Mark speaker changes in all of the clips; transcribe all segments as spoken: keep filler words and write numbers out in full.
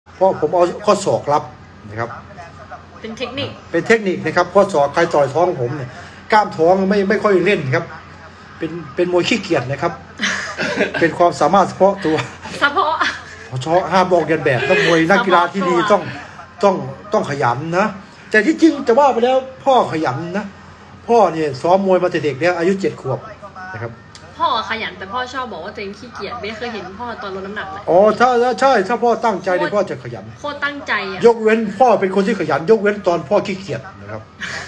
Speaker 1: เพราะผมเอาข้อศอกรับนะครับ
Speaker 2: เป็นเทคนิค
Speaker 1: เป็นเทคนิคนะครับข้อศอกใครต่อยท้องผมเนี่ยกล้ามท้องไม่ไม่ค่อยเล่นครับเป็นเป็นมวยขี้เกียจนะครับเป็นความสามารถเฉพาะตัว
Speaker 2: เฉพาะ
Speaker 1: เฉพาะห้ามบอกกันแบบต้องมวยนักกีฬาที่ดีต้องต้องต้องขยันนะแต่ที่จริงจะว่าไปแล้วพ่อขยันนะพ่อเนี่ยซ้อมมวยมาแต่เด็กแล้วอายุเจ็ดขวบนะครับ
Speaker 2: พ่อขยันแต่พ่อชอบบอกว่าตัวเองขี้เกียจไม่เคยเห็นพ่อตอนลดน้ำหนักเลย
Speaker 1: อ๋อถ้าใช่ถ้าพ่อตั้งใจเนี่ยพ่อจะขยัน
Speaker 2: โคตรตั้งใจอ่ะ
Speaker 1: ยกเว้นพ่อเป็นคนที่ขยันยกเว้นตอนพ่อขี้เกียจนะครับ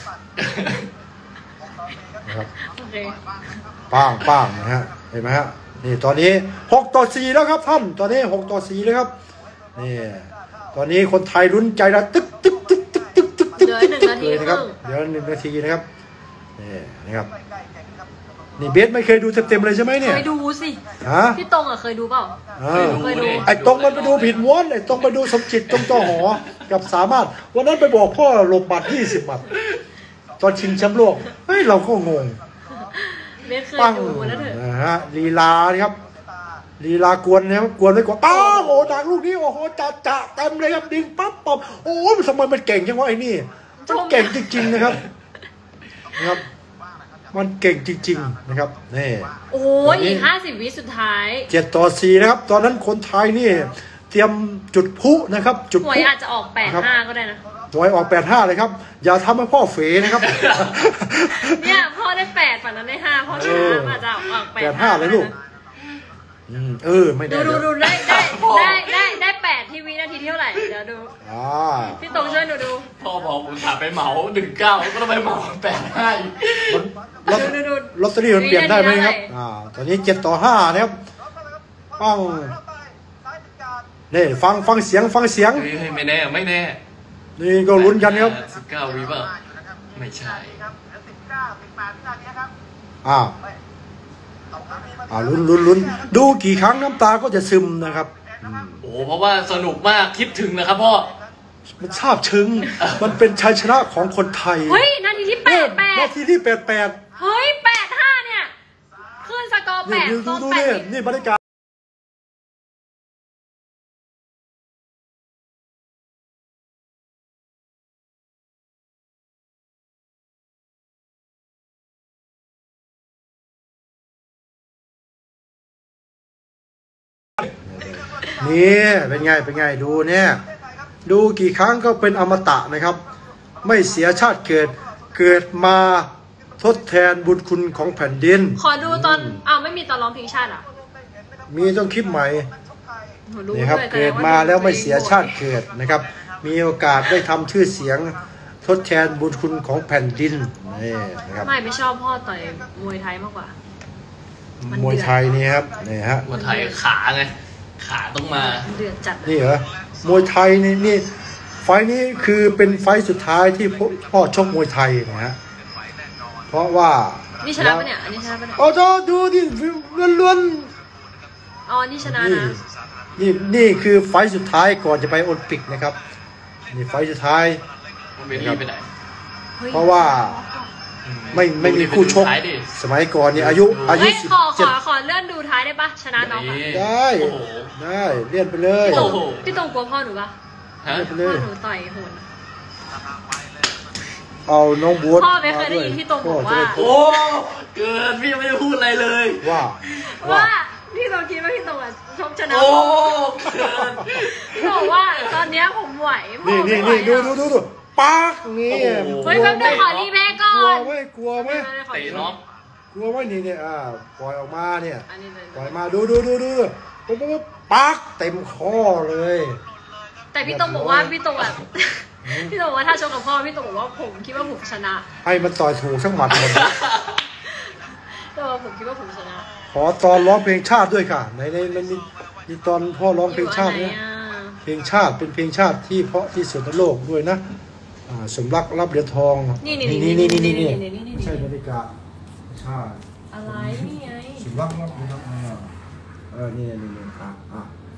Speaker 1: นะครับ
Speaker 2: โอเค
Speaker 1: ป้างป้างนะฮะเห็นไหมฮะนี่ตอนนี้หกต่อสี่แล้วครับท่านตอนนี้หกต่อสี่แล้วครับนี่ตอนนี้คนไทยลุ้นใจละตึ๊กตึ๊กตึ๊กตึ๊กตึ๊กตึ๊กตึ๊กตึ๊กตึ๊กเลยนะครับเดี๋ยวหนึ่งนาทีนะครับนี่นะครับนี่เบสไม่เคยดูเต็มๆเลยใช่ไหมเนี่ย
Speaker 2: เคยดูสิ
Speaker 1: ฮะ
Speaker 2: พี่ตรงอ่ะเคยดูเปล่า
Speaker 1: เคยดูไอ้ตรงมันไปดูผิดม้วนไอ้ตรงไปดูสมจิตตรงต่อหอกับสามารถวันนั้นไปบอกพ่อหลบบัตรยี่สิบบัตรตอนชิงแชมป์โลกเฮ้ยเราก็งง
Speaker 2: ปั้ง
Speaker 1: นะฮะลีลาครับลีลากวนนะครับกวนไม่กวนป้าโอ้ดังลูกนี้โอ้โหจะจะเต็มเลยครับดิ้งปั๊บปั๊บโอ้ทำไมมันเก่งจังวะไอ้นี่มันเก่งจริงๆนะครับนะครับมันเก่งจริงๆนะครับนี่
Speaker 2: โอ้ยอีกห้าสิบวิสุดท้าย
Speaker 1: เจ็ดต่อสี่นะครับตอนนั้นคนไทยนี่เตรียมจุดพุนะครับจุด
Speaker 2: พุหวยอาจจะออกแปดห้าก็ได้นะ
Speaker 1: หวยออกแปดห้าเลยครับอย่าทำให้พ่อเฟ๋นะครับ
Speaker 2: เนี่ยพ่อได้แปดฝั่งนั้นได้ห้าพ่อชนะอาจจะออกแปด
Speaker 1: ห้าเลยลูกเออไม่ได้
Speaker 2: ดูดูได้ได้ได้ได้ได้แปดที่วินาทีเท่าไหร่เดี๋ยวดูพี่ตรงช่วยหนูดู
Speaker 3: พ่อบอกผมถามไปเหมาหนึ่งเก้าก็ต้องไปเหมาแปดห้า
Speaker 1: ลอตลอตเตอรี่มันเปลี่ยนได้ไหมครับอ่าตอนนี้เจ็ดต่อห้านะครับฟังนี่ฟังฟังเสียงฟังเสียง
Speaker 3: ไม่แน่ไม่แน่
Speaker 1: นี่ก็ลุ้นกันครับ
Speaker 3: สิบเก้าวิป่ะไม่ใช่
Speaker 1: อ่าอ่าลุ้นลุ้นลุ้นดูกี่ครั้งน้ำตาก็จะซึมนะครับ
Speaker 3: โอ้เพราะว่าสนุกมากคิดถึงนะครับพ่อ
Speaker 1: มันซาบซึ้งมันเป็นชัยชนะของคนไทย
Speaker 2: เฮ้ยนาทีที่แปดแปด
Speaker 1: นาทีที่แปดแปด
Speaker 2: เฮ้ยแปดห้าเนี่ยขึ้นสกอร์แปด
Speaker 1: ดูดูนี่นี่บรรยากาศนี่เป็นไงเป็นไงดูเนี่ยดูกี่ครั้งก็เป็นอมตะนะครับไม่เสียชาติเกิดเกิดมาทดแทนบุญคุณของแผ่นดิน
Speaker 2: ขอดูตอนอ้าวไม่มีตอนร้องเพลงชาติอ่ะ
Speaker 1: มีต้องคลิปใหม่นี่ครับเกิดมาแล้วไม่เสียชาติเกิดนะครับมีโอกาสได้ทำชื่อเสียงทดแทนบุญคุณของแผ่นดินนี่นะครับ
Speaker 2: ไม่ไม่ชอบพ่อต่อยมวยไทยมากกว่าม
Speaker 1: วยไทยนี่ครับนี่ฮะ
Speaker 3: มวยไทยขาไงขาต้องมา
Speaker 2: เดือดจัด
Speaker 1: นี่เหรอมวยไทยนี่นี่ไฟนี้คือเป็นไฟสุดท้ายที่พ่อชกมวยไทยนะฮะเพราะว่า
Speaker 2: นี่ชนะปะเนี่ยอันนี้ชนะปะเนี่ย
Speaker 1: โอ้ดูดิล้วน
Speaker 2: ๆอ๋อนี่ชนะนะ
Speaker 1: นี่นี่คือไฟสุดท้ายก่อนจะไปโอลิมปิกนะครับนี่ไฟสุดท้ายเพราะว่าไม่ไม่มีคู่ชกสมัยก่อนนี่อายุอายุสิบ
Speaker 2: เจ็ดขอขอเลื่อนดูท้ายได้ปะชนะน้อง
Speaker 1: ได้ได้เลื่อนไปเลย
Speaker 2: พี่ตรงกลัวพ่อหนูปะ
Speaker 1: เลื่อนไปเลย
Speaker 2: พ่อหนูต่อยโหด
Speaker 1: เอาน้องบัว
Speaker 2: พ่อไม่เคยได้ยินพี่ตรงบอกว่า
Speaker 3: โอ้เกินพี่ยังไม่ได้พูดอะไรเลย
Speaker 1: ว่า
Speaker 2: ว่าพี่ตรงคิดว่าพี่ตรงอ่ะชกชนะ
Speaker 3: โอ้เกิน
Speaker 2: พี่ตรงว่าตอนนี้ผมไหว
Speaker 1: นี่นี่นี่ดูดูดูดูปักนี่
Speaker 2: เฮ้ยแป๊บนึงขอรีแพ้ก่อน
Speaker 1: กลัวไหมกลัวไหม
Speaker 3: เตะน้อง
Speaker 1: กลัวไหมนี่เนี่ยอ่าปล่อยออกมาเนี่ยปล่อยมาดูดูดูดูปุ๊บปุ๊บปักเต็มคอเลย
Speaker 2: แต่พี่ตรงบอกว่าพี่ตรงอ่ะพี่ตรงว่าถ้าชกกับพ่อพี่ตรงบอกว่าผมคิดว่าผมชนะ
Speaker 1: ให้มันต่อยถูกสักหมัดหมด
Speaker 2: แต่ผมคิดว่าผมชนะ
Speaker 1: ขอตอนร้องเพลงชาติด้วยค่ะในในมันมีตอนพ่อร้องเพลงชาติเนี่ยเพลงชาติเป็นเพลงชาติที่เพราะที่สุดในโลกด้วยนะสมรักรับเหรียญทอง
Speaker 2: นี่นี่นี่นี่นี่นี่
Speaker 1: ใช่บรรยากาศใช่
Speaker 2: อะไรนี่ไง
Speaker 1: สมรักรับเหรียญทองเออนี่นี่นี่อ่ะอ่ะ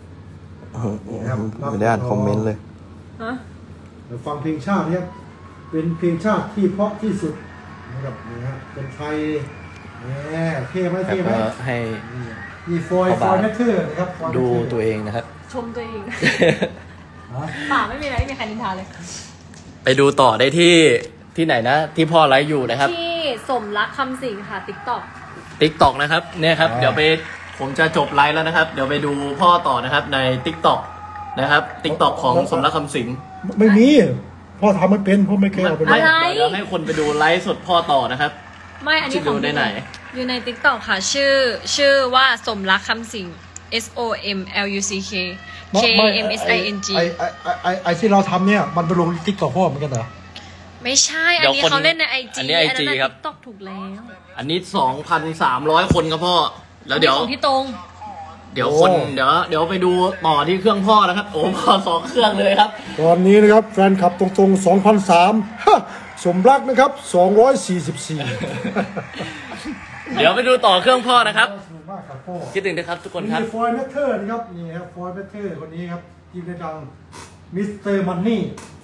Speaker 4: ไม่ได้อ่านคอมเมนต์เลย
Speaker 2: ฮะ
Speaker 1: ฟังเพลงชาติเนี่ยเป็นเพลงชาติที่เพราะที่สุดนะครับนี่ฮะเป็นไทยแหมเท่ไหมเท่ไหม
Speaker 4: ให้
Speaker 1: มีฟอยฟอยแมทเทอร์นะครับ
Speaker 4: ดูตัวเองนะครับ
Speaker 2: ชมตัวเองป่าไม่มีอะไรไม่มีใครนินทาเลย
Speaker 3: ไปดูต่อได้ที่ที่ไหนนะที่พ่อไลฟ์อยู่นะครับ
Speaker 2: ที่สมรักคำสิงค่ะติ๊กต็อก
Speaker 3: ติ๊กต็อกนะครับเนี่ยครับเดี๋ยวไปผมจะจบไลฟ์แล้วนะครับ เดี๋ยวไปดูพ่อต่อนะครับในติ๊กต็อกนะครับติ๊กต็อกของสมรักคำสิง
Speaker 1: ไม่มีพ่อทำไม่เป็นพ่อไม่เคยเอาไป
Speaker 3: ไม่
Speaker 1: เล่น
Speaker 3: เดี๋ยวให้คนไปดูไลฟ์สดพ่อต่อนะครับ
Speaker 2: ไม่อันนี้ของ
Speaker 3: จะดูได้ไหน
Speaker 2: อยู่ในติ๊กต็อกค่ะ ชื่อชื่อว่าสมรักคำสิง S O M L U C K K M S I N G
Speaker 1: ไอไอไอไอที่เราทำเนี่ยมันไปลงติ๊กต็อกพ่อเหมือนกันเหรอ
Speaker 2: ไม่ใช่ อันนี้เขาเล่นในไอจี
Speaker 3: อันนี้ไอจีครับ
Speaker 2: ติ๊กต็อกถูกแล้ว
Speaker 3: อันนี้สองพันสามร้อยคนครับพ่อแล้วเดี๋ยว
Speaker 2: ของพี่ตรง
Speaker 3: เดี๋ยวคนเดี๋ยวเดี๋ยวไปดูต่อที่เครื่องพ่อนะครับโอ้พ่อสองเครื่องเลยครับ
Speaker 1: ตอนนี้นะครับแฟนคลับตรงๆ สองพันสามร้อย สมรักนะครับสองร้อยสี่สิบสี่
Speaker 3: เดี๋ยวไปดูต่อเครื่องพ่อนะครับ
Speaker 1: สนุกมากครับพ่อ
Speaker 3: คิดถึงนะครับทุกคนครับ
Speaker 1: มีฟอยล์แมทเทอร์นะครับนี่ครับฟอยล์แมทเทอร์คนนี้ครับทีมดังมิสเตอร์มันนี่